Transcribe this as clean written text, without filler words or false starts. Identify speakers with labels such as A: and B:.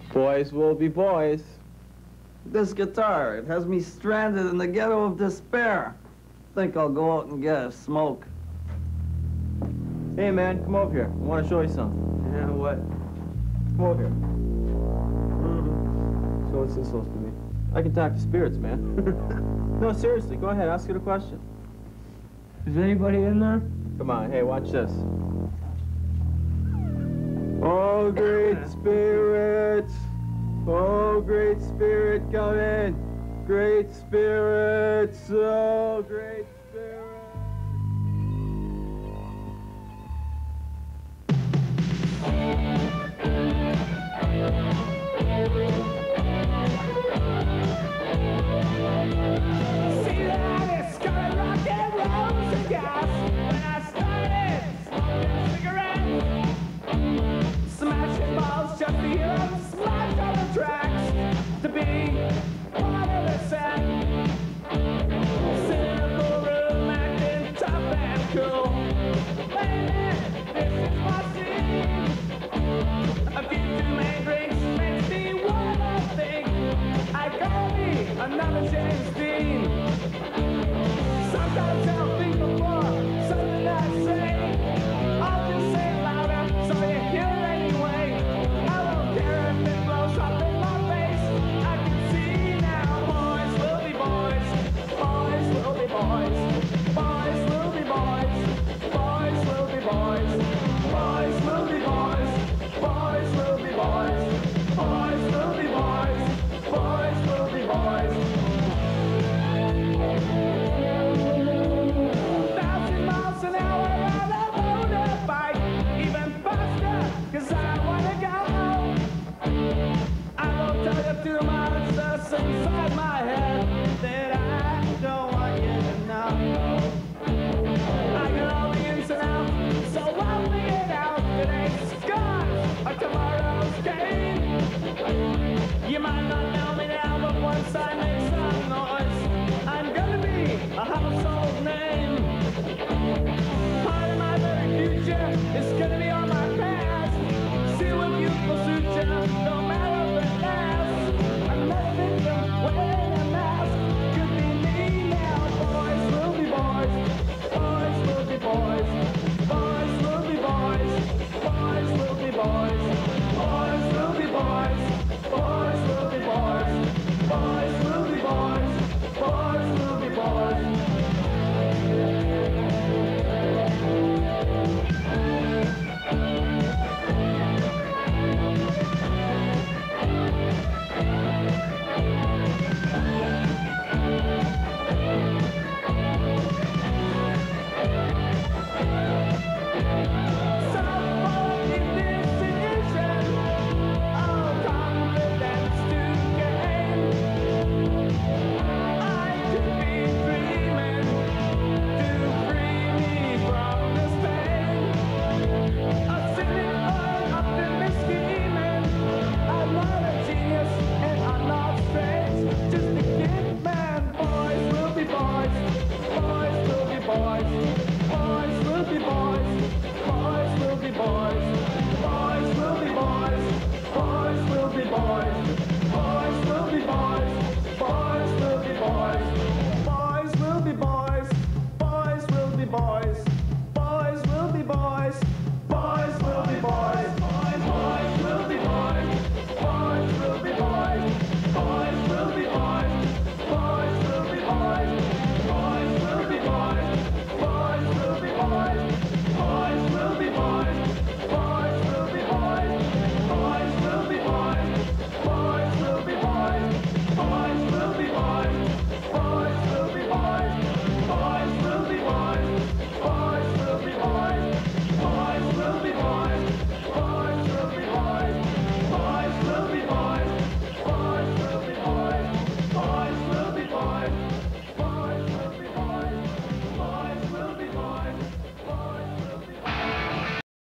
A: Boys will be boys.
B: This guitar, it has me stranded in the ghetto of despair. Think I'll go out and get a smoke.
A: Hey, man, come over here. I want to show you something.
B: Yeah, what?
A: Come over here. So what's this supposed to be? I can talk to spirits, man. No, seriously, go ahead, ask it a question.
C: Is anybody in there?
A: Come on, hey, watch this. Oh, great spirit! Oh, great spirit, come in! Great spirit, so great!